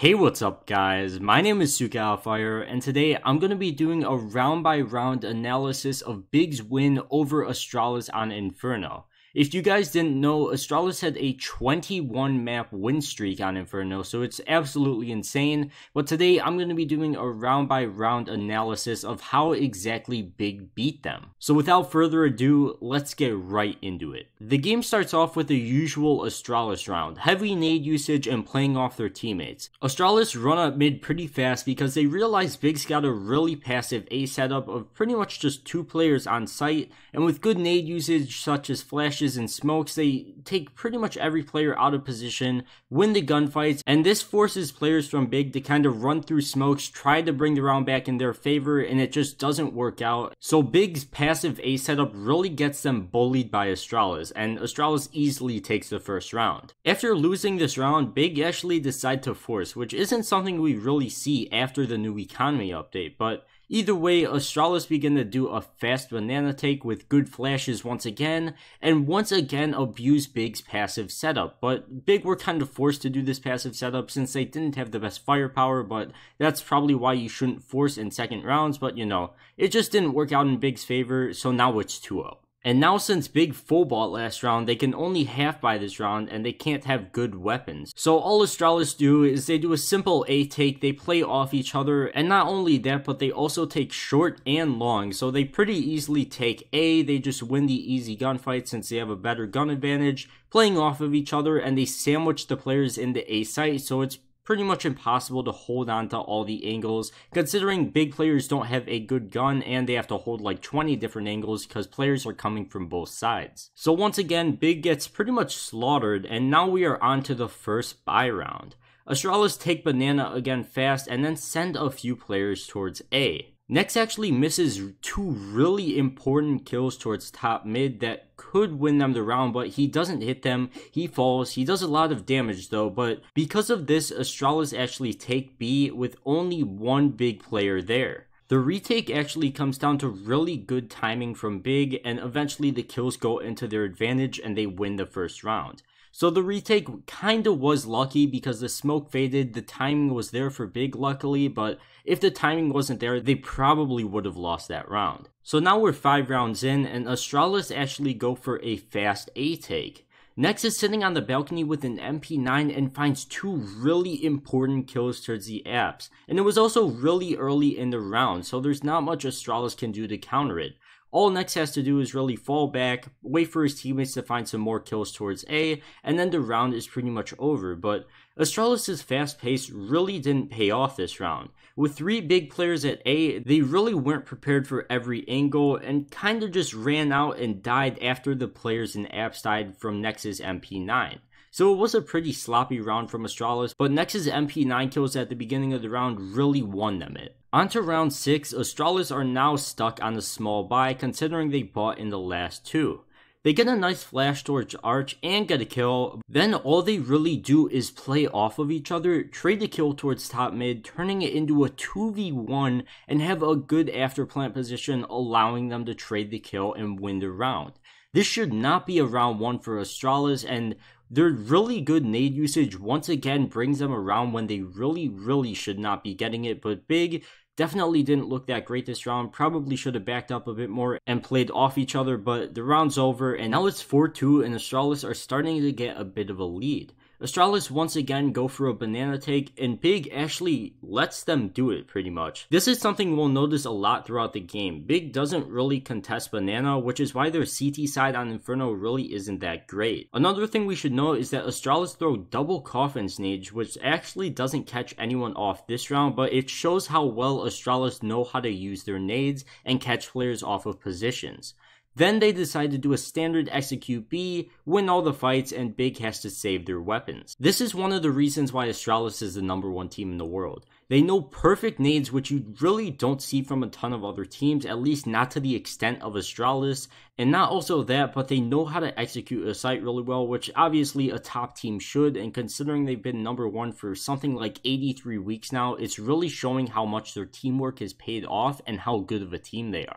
Hey, what's up guys? My name is SugaHellFire, and today I'm going to be doing a round by round analysis of Big's win over Astralis on Inferno. If you guys didn't know, Astralis had a 21 map win streak on Inferno, so it's absolutely insane. But today I'm going to be doing a round by round analysis of how exactly Big beat them. So without further ado, let's get right into it. The game starts off with the usual Astralis round, heavy nade usage and playing off their teammates. Astralis run up mid pretty fast because they realize Big's got a really passive A setup of pretty much just 2 players on site, and with good nade usage such as flashes and smokes, they take pretty much every player out of position, win the gunfights, and this forces players from Big to kind of run through smokes, try to bring the round back in their favor, and it just doesn't work out. So Big's passive A setup really gets them bullied by Astralis, and Astralis easily takes the first round. After losing this round, Big actually decide to force, which isn't something we really see after the new economy update, but either way, Astralis begin to do a fast banana take with good flashes once again, and once again abuse Big's passive setup. But Big were kind of forced to do this passive setup since they didn't have the best firepower, but that's probably why you shouldn't force in second rounds, but you know, it just didn't work out in Big's favor, so now it's 2-0. And now since Big full bought last round, they can only half buy this round and they can't have good weapons. So all Astralis do is they do a simple A take, they play off each other, and not only that, but they also take short and long. So they pretty easily take A, they just win the easy gunfight since they have a better gun advantage, playing off of each other, and they sandwich the players in the A site, so it's pretty much impossible to hold on to all the angles, considering Big players don't have a good gun and they have to hold like 20 different angles because players are coming from both sides. So once again, Big gets pretty much slaughtered, and now we are on to the first buy round. Astralis take banana again fast and then send a few players towards A. Nex actually misses 2 really important kills towards top mid that could win them the round, but he doesn't hit them, he falls, he does a lot of damage though, but because of this, Astralis actually take B with only 1 Big player there. The retake actually comes down to really good timing from Big, and eventually the kills go into their advantage and they win the first round. So the retake kinda was lucky because the smoke faded, the timing was there for Big luckily, but if the timing wasn't there, they probably would have lost that round. So now we're 5 rounds in, and Astralis actually go for a fast A take. Nex is sitting on the balcony with an MP9 and finds 2 really important kills towards the apps, and it was also really early in the round, so there's not much Astralis can do to counter it. All Nex has to do is really fall back, wait for his teammates to find some more kills towards A, and then the round is pretty much over, but Astralis' fast pace really didn't pay off this round. With 3 Big players at A, they really weren't prepared for every angle and kinda just ran out and died after the players in apps died from Nex's MP9. So it was a pretty sloppy round from Astralis, but Nex's MP9 kills at the beginning of the round really won them it. On to round 6, Astralis are now stuck on a small buy considering they bought in the last 2. They get a nice flash towards Arch and get a kill, then all they really do is play off of each other, trade the kill towards top mid, turning it into a 2v1 and have a good after plant position, allowing them to trade the kill and win the round. This should not be a round 1 for Astralis, and their really good nade usage once again brings them around when they really should not be getting it, but Big definitely didn't look that great this round, probably should have backed up a bit more and played off each other, but the round's over and now it's 4-2 and Astralis are starting to get a bit of a lead. Astralis once again go for a banana take, and Big actually lets them do it pretty much. This is something we'll notice a lot throughout the game. Big doesn't really contest banana, which is why their CT side on Inferno really isn't that great. Another thing we should know is that Astralis throw double coffins nades, which actually doesn't catch anyone off this round, but it shows how well Astralis know how to use their nades and catch players off of positions. Then they decide to do a standard execute B, win all the fights, and Big has to save their weapons. This is one of the reasons why Astralis is the #1 team in the world. They know perfect nades, which you really don't see from a ton of other teams, at least not to the extent of Astralis, and not also that, but they know how to execute a site really well, which obviously a top team should, and considering they've been #1 for something like 83 weeks now, it's really showing how much their teamwork has paid off and how good of a team they are.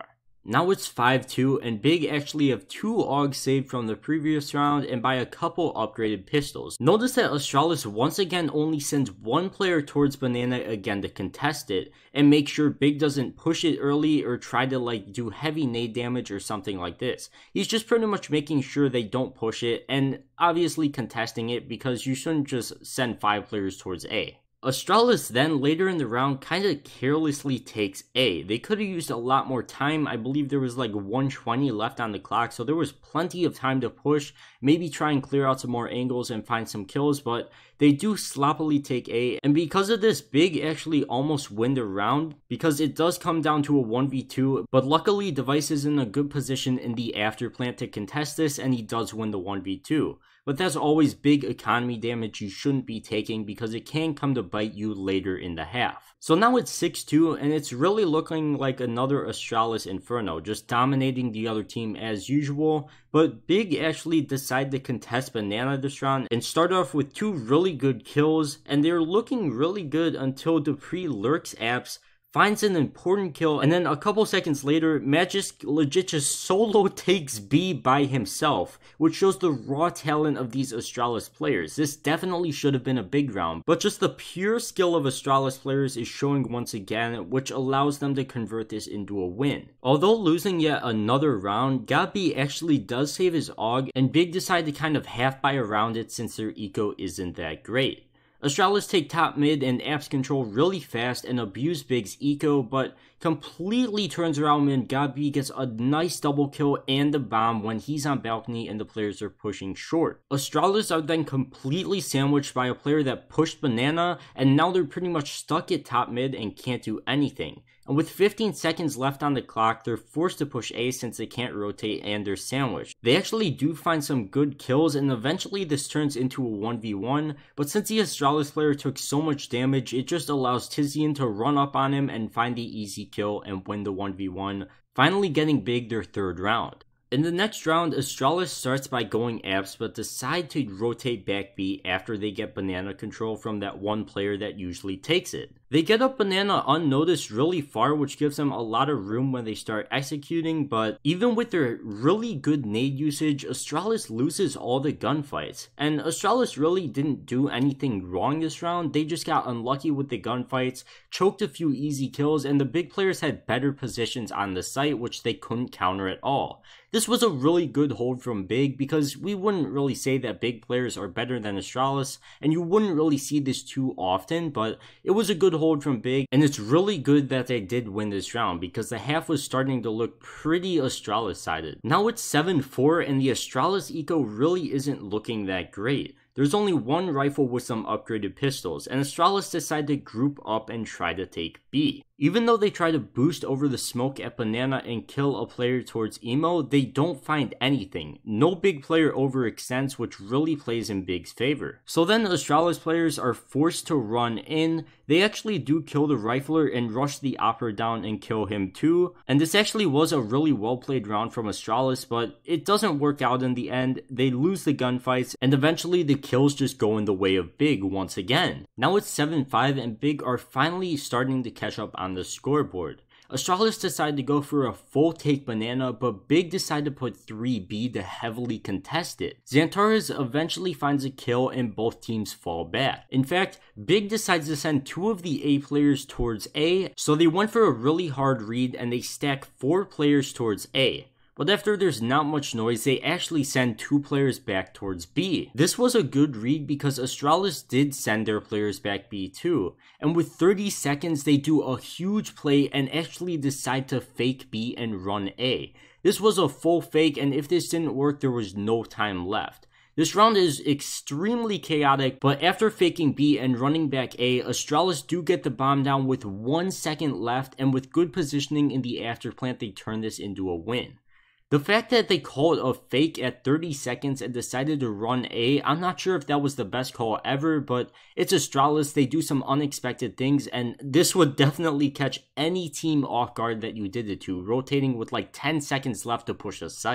Now it's 5-2, and Big actually have 2 AUGs saved from the previous round and by a couple upgraded pistols. Notice that Astralis once again only sends 1 player towards Banana again to contest it, and make sure Big doesn't push it early or try to like do heavy nade damage or something like this. He's just pretty much making sure they don't push it, and obviously contesting it because you shouldn't just send 5 players towards A. Astralis then later in the round kinda carelessly takes A. They could have used a lot more time. I believe there was like 120 left on the clock, so there was plenty of time to push, maybe try and clear out some more angles and find some kills, but they do sloppily take A, and because of this, Big actually almost win the round because it does come down to a 1v2, but luckily Device is in a good position in the after plant to contest this, and he does win the 1v2. But that's always big economy damage you shouldn't be taking because it can come to bite you later in the half. So now it's 6-2, and it's really looking like another Astralis Inferno, just dominating the other team as usual. But Big actually decided to contest Banana this round and start off with 2 really good kills, and they're looking really good until Dupree lurks apps, finds an important kill, and then a couple seconds later, Magisk legit just solo takes B by himself, which shows the raw talent of these Astralis players. This definitely should have been a big round, but just the pure skill of Astralis players is showing once again, which allows them to convert this into a win. Although losing yet another round, Gabi actually does save his AUG, and Big decide to kind of half buy around it since their eco isn't that great. Astralis take top mid and apps control really fast and abuse Big's eco, but completely turns around when Gabi gets a nice double kill and the bomb when he's on balcony and the players are pushing short. Astralis are then completely sandwiched by a player that pushed Banana, and now they're pretty much stuck at top mid and can't do anything. And with 15 seconds left on the clock, they're forced to push A since they can't rotate and they're sandwiched. They actually do find some good kills, and eventually this turns into a 1v1, but since the Astralis player took so much damage, it just allows Tizian to run up on him and find the easy kill and win the 1v1, finally getting Big their 3rd round. In the next round, Astralis starts by going apps but decide to rotate back B after they get Banana control from that one player that usually takes it. They get up Banana unnoticed really far, which gives them a lot of room when they start executing, but even with their really good nade usage, Astralis loses all the gunfights. And Astralis really didn't do anything wrong this round, they just got unlucky with the gunfights, choked a few easy kills, and the big players had better positions on the site which they couldn't counter at all. This was a really good hold from Big because we wouldn't really say that big players are better than Astralis, and you wouldn't really see this too often, but it was a good hold from Big, and it's really good that they did win this round because the half was starting to look pretty Astralis sided. Now it's 7-4 and the Astralis eco really isn't looking that great. There's only one rifle with some upgraded pistols, and Astralis decide to group up and try to take B. Even though they try to boost over the smoke at Banana and kill a player towards Emo, they don't find anything. No big player overextends, which really plays in Big's favor. So then Astralis players are forced to run in. They actually do kill the rifler and rush the Opera down and kill him too. And this actually was a really well played round from Astralis, but it doesn't work out in the end. They lose the gunfights, and eventually the kills just go in the way of Big once again. Now it's 7-5 and Big are finally starting to catch up on the scoreboard. Astralis decided to go for a full take Banana, but Big decided to put 3B to heavily contest it. Xantares eventually finds a kill and both teams fall back. In fact, Big decides to send 2 of the A players towards A, so they went for a really hard read and they stack 4 players towards A. But after there's not much noise, they actually send 2 players back towards B. This was a good read because Astralis did send their players back B too, and with 30 seconds they do a huge play and actually decide to fake B and run A. This was a full fake, and if this didn't work there was no time left. This round is extremely chaotic, but after faking B and running back A, Astralis do get the bomb down with 1 second left, and with good positioning in the after plant they turn this into a win. The fact that they called a fake at 30 seconds and decided to run A, I'm not sure if that was the best call ever, but it's Astralis, they do some unexpected things, and this would definitely catch any team off guard that you did it to, rotating with like 10 seconds left to push a site.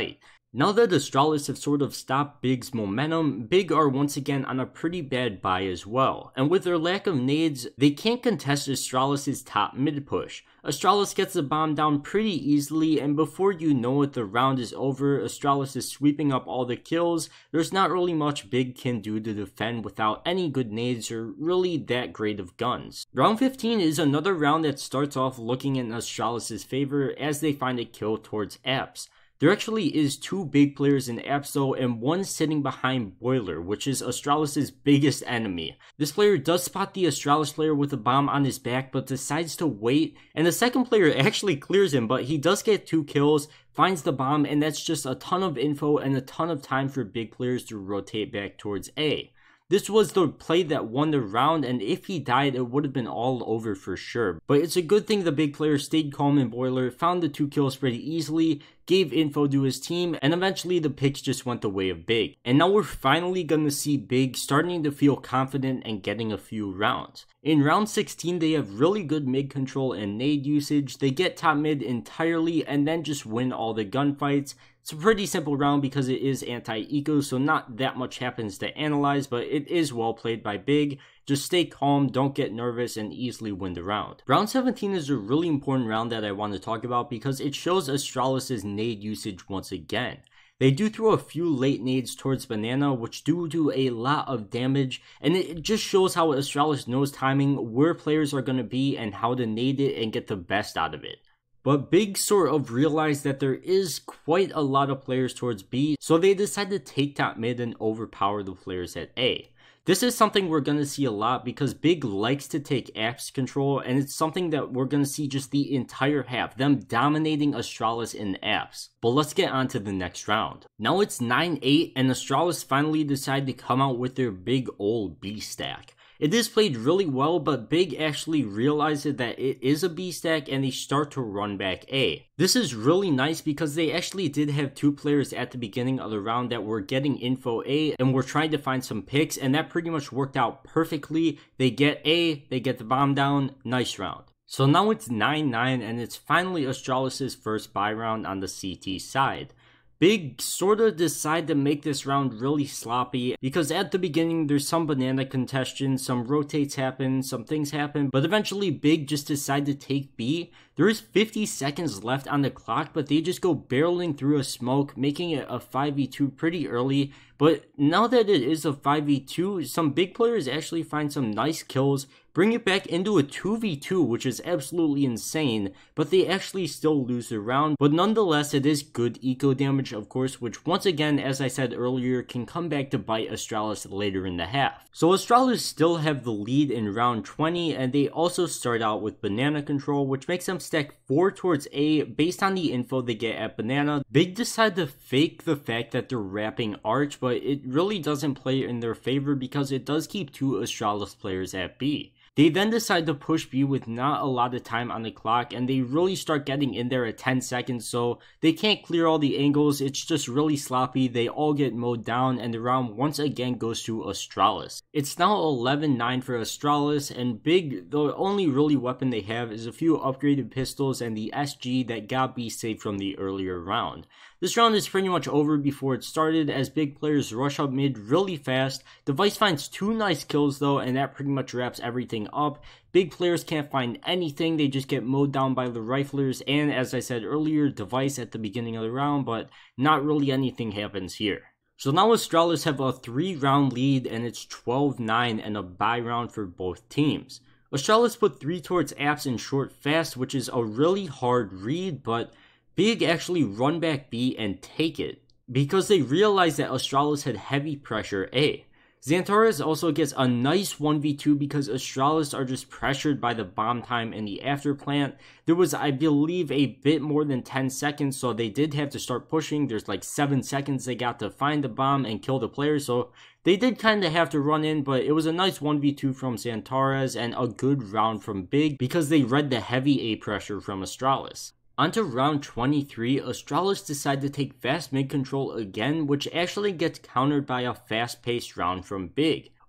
Now that Astralis have sort of stopped Big's momentum, Big are once again on a pretty bad buy as well, and with their lack of nades, they can't contest Astralis' top mid push. Astralis gets the bomb down pretty easily, and before you know it, the round is over. Astralis is sweeping up all the kills. There's not really much Big can do to defend without any good nades or really that great of guns. Round 15 is another round that starts off looking in Astralis' favor as they find a kill towards Apps. There actually is two big players in Apps though, and one sitting behind Boiler, which is Astralis' biggest enemy. This player does spot the Astralis player with a bomb on his back, but decides to wait, and the second player actually clears him, but he does get 2 kills, finds the bomb, and that's just a ton of info and a ton of time for big players to rotate back towards A. This was the play that won the round, and if he died, it would have been all over for sure. But it's a good thing the big player stayed calm in Boiler, found the 2 kills pretty easily, gave info to his team, and eventually the picks just went the way of Big. And now we're finally gonna see Big starting to feel confident and getting a few rounds. In round 16, they have really good mid control and nade usage, they get top mid entirely, and then just win all the gunfights. It's a pretty simple round because it is anti-eco, so not that much happens to analyze, but it is well played by Big. Just stay calm, don't get nervous, and easily win the round. Round 17 is a really important round that I want to talk about because it shows Astralis' nade usage once again. They do throw a few late nades towards Banana, which do a lot of damage, and it just shows how Astralis knows timing, where players are going to be, and how to nade it and get the best out of it. But Big sort of realized that there is quite a lot of players towards B, so they decide to take top mid and overpower the players at A. This is something we're going to see a lot because Big likes to take Apps control, and it's something that we're going to see just the entire half, them dominating Astralis in Apps. But let's get on to the next round. Now it's 9-8 and Astralis finally decide to come out with their big old B stack. It is played really well, but Big actually realizes that it is a B stack and they start to run back A. This is really nice because they actually did have 2 players at the beginning of the round that were getting info A and were trying to find some picks, and that pretty much worked out perfectly. They get A, they get the bomb down, nice round. So now it's 9-9 and it's finally Astralis' first buy round on the CT side. Big sorta decide to make this round really sloppy because at the beginning there's some banana contention, some rotates happen, some things happen, but eventually Big just decide to take B. There is 50 seconds left on the clock, but they just go barreling through a smoke, making it a 5v2 pretty early. But now that it is a 5v2, some big players actually find some nice kills, bring it back into a 2v2, which is absolutely insane, but they actually still lose the round. But nonetheless, it is good eco damage, of course, which once again, as I said earlier, can come back to bite Astralis later in the half. So Astralis still have the lead in round 20, and they also start out with banana control, which makes them stack 4 towards A based on the info they get at banana. Big decide to fake the fact that they're wrapping Arch, but it really doesn't play in their favor because it does keep 2 Astralis players at B. They then decide to push B with not a lot of time on the clock, and they really start getting in there at 10 seconds, so they can't clear all the angles. It's just really sloppy. They all get mowed down, and the round once again goes to Astralis. It's now 11-9 for Astralis, and Big, the only really weapon they have is a few upgraded pistols and the SG that got B saved from the earlier round. This round is pretty much over before it started as Big players rush up mid really fast. Device finds 2 nice kills though, and that pretty much wraps everything up. Big players can't find anything, they just get mowed down by the riflers, and as I said earlier, Device at the beginning of the round, but not really anything happens here. So now Astralis have a 3-round lead and it's 12-9 and a bye round for both teams. Astralis put 3 towards Apps in short fast, which is a really hard read, but Big actually run back B and take it because they realized that Astralis had heavy pressure A. Xantares also gets a nice 1v2 because Astralis are just pressured by the bomb time in the after plant. There was, I believe, a bit more than 10 seconds, so they did have to start pushing. There's like 7 seconds they got to find the bomb and kill the player, so they did kind of have to run in, but it was a nice 1v2 from Xantares and a good round from Big because they read the heavy A pressure from Astralis. Onto round 23, Astralis decide to take fast mid control again, which actually gets countered by a fast-paced round from Big.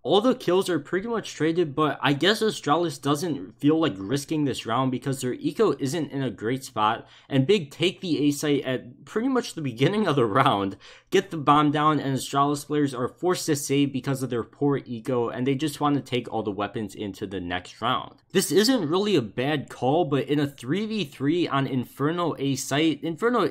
All the kills are pretty much traded, but I guess Astralis doesn't feel like risking this round because their eco isn't in a great spot, and Big take the A site at pretty much the beginning of the round, get the bomb down, and Astralis players are forced to save because of their poor eco, and they just want to take all the weapons into the next round. This isn't really a bad call, but in a 3v3 on Inferno A site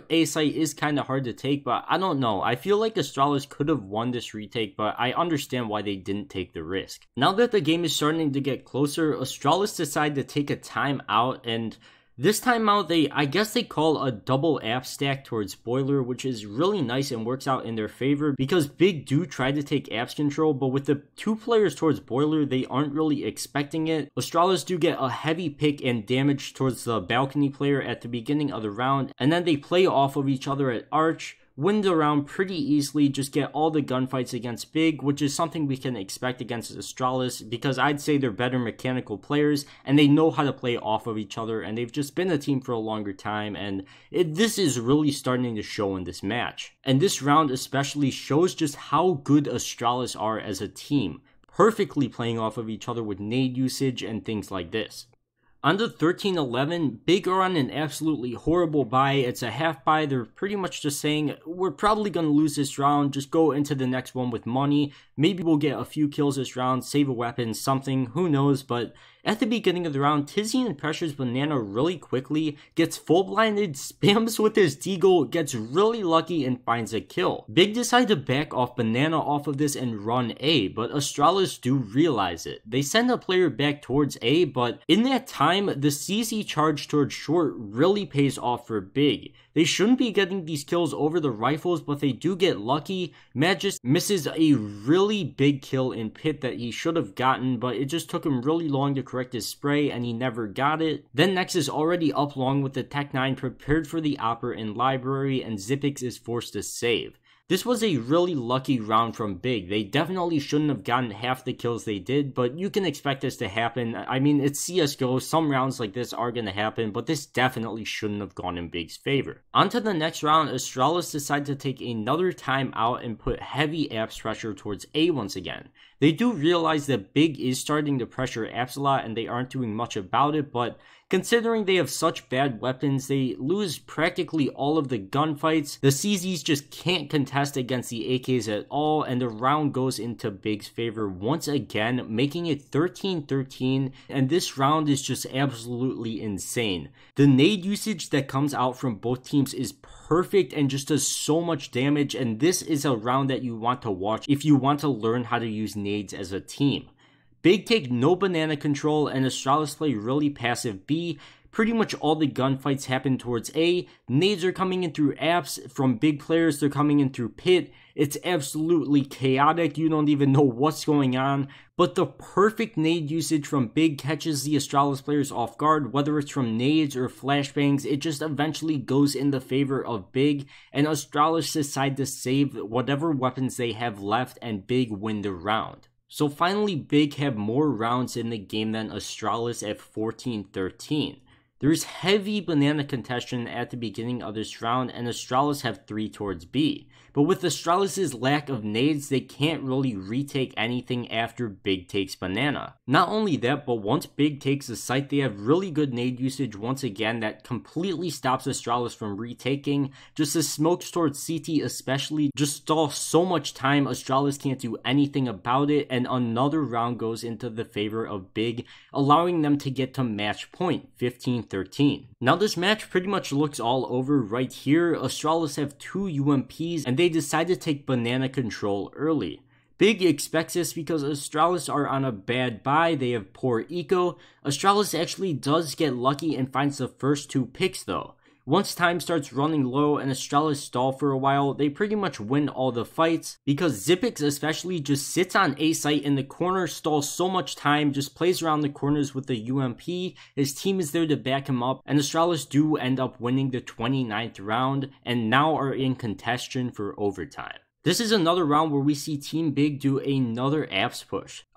is kind of hard to take, but I don't know. I feel like Astralis could have won this retake, but I understand why they didn't take the risk. Now that the game is starting to get closer, Astralis decide to take a timeout, and this timeout I guess they call a double app stack towards Boiler, which is really nice and works out in their favor because Big do try to take apps control, but with the 2 players towards Boiler, they aren't really expecting it. Astralis do get a heavy pick and damage towards the balcony player at the beginning of the round, and then they play off of each other at Arch, win the round pretty easily, just get all the gunfights against Big, which is something we can expect against Astralis because I'd say they're better mechanical players and they know how to play off of each other, and they've just been a team for a longer time, and this is really starting to show in this match. And this round especially shows just how good Astralis are as a team, perfectly playing off of each other with nade usage and things like this. On the 13-11, Big are on an absolutely horrible buy. It's a half buy. They're pretty much just saying, we're probably going to lose this round, just go into the next one with money. Maybe we'll get a few kills this round, save a weapon, something, who knows, but at the beginning of the round, Tizian pressures Banana really quickly, gets full blinded, spams with his deagle, gets really lucky and finds a kill. Big decide to back off Banana off of this and run A, but Astralis do realize it. They send a player back towards A, but in that time, the CZ charge towards short really pays off for Big. They shouldn't be getting these kills over the rifles, but they do get lucky. Magis misses a really big kill in pit that he should have gotten, but it just took him really long to correct his spray and he never got it. Then Nex is already up long with the Tech 9 prepared for the Opera in library, and Xyp9x is forced to save. This was a really lucky round from Big. They definitely shouldn't have gotten half the kills they did, but you can expect this to happen. I mean, it's CSGO, some rounds like this are going to happen, but this definitely shouldn't have gone in Big's favor. On to the next round, Astralis decide to take another time out and put heavy apps pressure towards A once again. They do realize that Big is starting to pressure apps a lot and they aren't doing much about it, but considering they have such bad weapons, they lose practically all of the gunfights. The CZs just can't contest against the AKs at all, and the round goes into Big's favor once again, making it 13-13, and this round is just absolutely insane. The nade usage that comes out from both teams is perfect and just does so much damage, and this is a round that you want to watch if you want to learn how to use nades as a team. Big take no banana control, and Astralis play really passive B. Pretty much all the gunfights happen towards A. Nades are coming in through apps from Big players, they're coming in through pit. It's absolutely chaotic, you don't even know what's going on. But the perfect nade usage from Big catches the Astralis players off guard, whether it's from nades or flashbangs, it just eventually goes in the favor of Big, and Astralis decide to save whatever weapons they have left, and Big win the round. So finally, Big have more rounds in the game than Astralis at 14-13. There's heavy banana contention at the beginning of this round, and Astralis have 3 towards B. But with Astralis' lack of nades, they can't really retake anything after Big takes banana. Not only that, but once Big takes the site, they have really good nade usage once again that completely stops Astralis from retaking. Just the smokes towards CT especially just stall so much time, Astralis can't do anything about it, and another round goes into the favor of Big, allowing them to get to match point, 15-13. Now this match pretty much looks all over right here. Astralis have 2 UMPs, and they decide to take banana control early. Big expects this because Astralis are on a bad buy, they have poor eco. Astralis actually does get lucky and finds the first 2 picks though. Once time starts running low and Astralis stall for a while, they pretty much win all the fights because Xyp9x especially just sits on A site in the corner, stalls so much time, just plays around the corners with the UMP. His team is there to back him up, and Astralis do end up winning the 29th round and now are in contention for overtime. This is another round where we see Team Big do another apps push.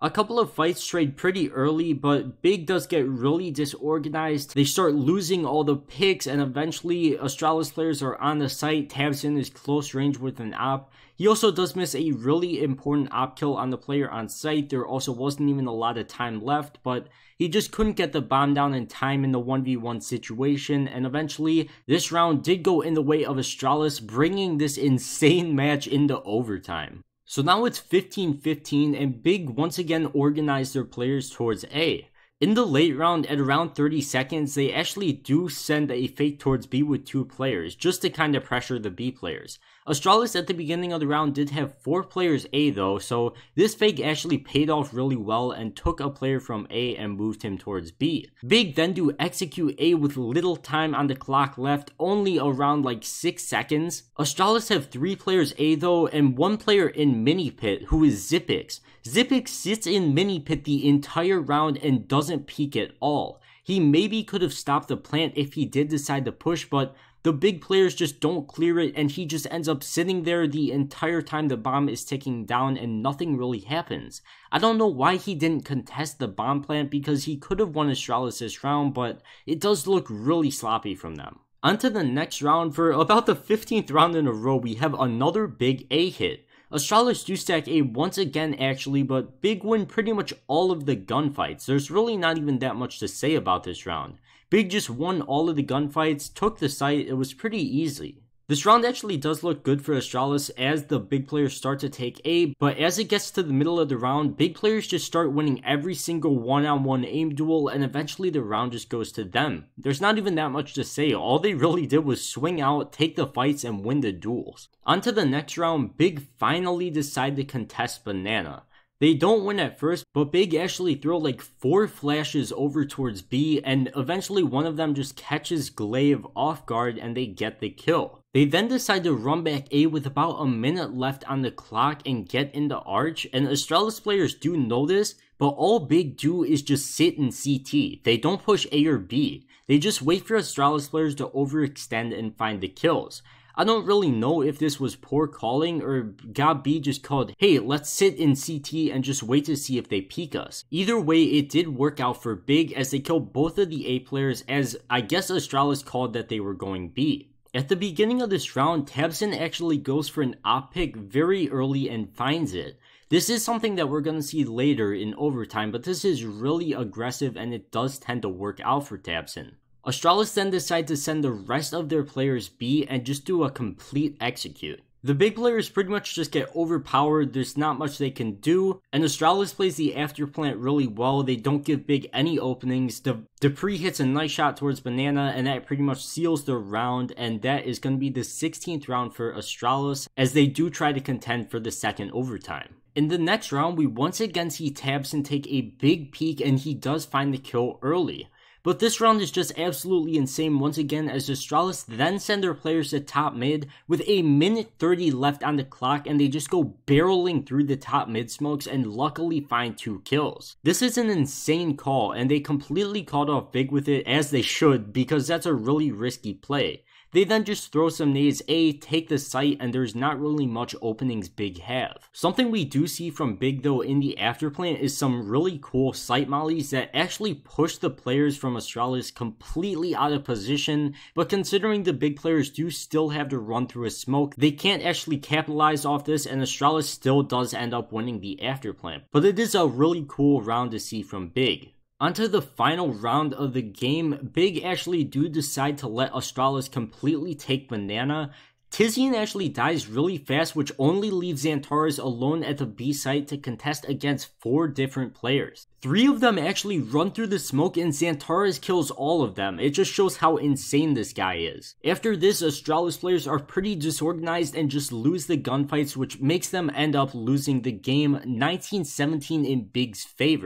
A couple of fights trade pretty early, but Big does get really disorganized. They start losing all the picks, and eventually Astralis players are on the site. tabseN is close range with an op. He also does miss a really important op kill on the player on site. There also wasn't even a lot of time left, but he just couldn't get the bomb down in time in the 1v1 situation, and eventually this round did go in the way of Astralis, bringing this insane match into overtime. So now it's 15-15, and Big once again organized their players towards A. In the late round, at around 30 seconds, they actually do send a fake towards B with 2 players, just to kind of pressure the B players. Astralis at the beginning of the round did have 4 players A though, so this fake actually paid off really well and took a player from A and moved him towards B. Big then do execute A with little time on the clock left, only around like 6 seconds. Astralis have 3 players A though, and 1 player in mini pit, who is Xyp9x. Xyp9x sits in mini pit the entire round and doesn't peek at all. He maybe could have stopped the plant if he did decide to push, but the big players just don't clear it, and he just ends up sitting there the entire time the bomb is ticking down and nothing really happens. I don't know why he didn't contest the bomb plant, because he could have won Astralis this round, but it does look really sloppy from them. On to the next round. For about the 15th round in a row, we have another big A hit. Astralis do stack A once again actually, but Big win pretty much all of the gunfights. There's really not even that much to say about this round. Big just won all of the gunfights, took the site, it was pretty easy. This round actually does look good for Astralis as the big players start to take A, but as it gets to the middle of the round, big players just start winning every single one-on-one aim duel, and eventually the round just goes to them. There's not even that much to say, all they really did was swing out, take the fights, and win the duels. On to the next round, Big finally decide to contest Banana. They don't win at first, but Big actually throw like 4 flashes over towards B, and eventually one of them just catches Glaive off guard and they get the kill. They then decide to run back A with about a minute left on the clock and get into Arch, and Astralis players do know this, but all Big do is just sit in CT. They don't push A or B. They just wait for Astralis players to overextend and find the kills. I don't really know if this was poor calling or God B just called, hey, let's sit in CT and just wait to see if they peek us. Either way, it did work out for Big as they killed both of the A players, as I guess Astralis called that they were going B. At the beginning of this round, tabseN actually goes for an op pick very early and finds it. This is something that we're going to see later in overtime, but this is really aggressive and it does tend to work out for tabseN. Astralis then decide to send the rest of their players B and just do a complete execute. The big players pretty much just get overpowered, there's not much they can do, and Astralis plays the after plant really well. They don't give Big any openings. Dupree hits a nice shot towards Banana, and that pretty much seals the round, and that is going to be the 16th round for Astralis, as they do try to contend for the second overtime. In the next round, we once again see tabseN take a big peek, and he does find the kill early. But this round is just absolutely insane once again, as Astralis then send their players to top mid with a minute 30 left on the clock, and they just go barreling through the top mid smokes and luckily find 2 kills. This is an insane call, and they completely called off Big with it, as they should, because that's a really risky play. They then just throw some nades A, take the site, and there's not really much openings Big have. Something we do see from Big though in the afterplant is some really cool site mollies that actually push the players from Astralis completely out of position, but considering the big players do still have to run through a smoke, they can't actually capitalize off this, and Astralis still does end up winning the afterplant. But it is a really cool round to see from Big. Onto the final round of the game, Big actually do decide to let Astralis completely take Banana. Tizian actually dies really fast, which only leaves Xantares alone at the B site to contest against 4 different players. 3 of them actually run through the smoke and Xantares kills all of them. It just shows how insane this guy is. After this, Astralis players are pretty disorganized and just lose the gunfights, which makes them end up losing the game 19-17 in Big's favor.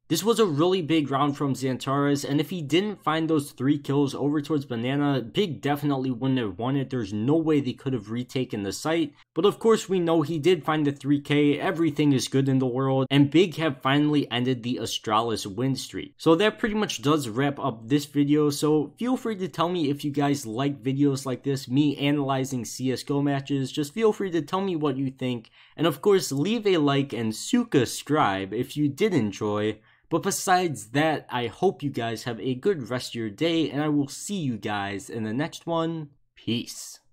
This was a really big round from Xantares, and if he didn't find those 3 kills over towards Banana, Big definitely wouldn't have won it. There's no way they could have retaken the site. But of course we know he did find the 3k, everything is good in the world, and Big have finally ended the Astralis win streak. So that pretty much does wrap up this video, so feel free to tell me if you guys like videos like this, me analyzing CSGO matches. Just feel free to tell me what you think, and of course leave a like and subscribe if you did enjoy. But besides that, I hope you guys have a good rest of your day, and I will see you guys in the next one. Peace.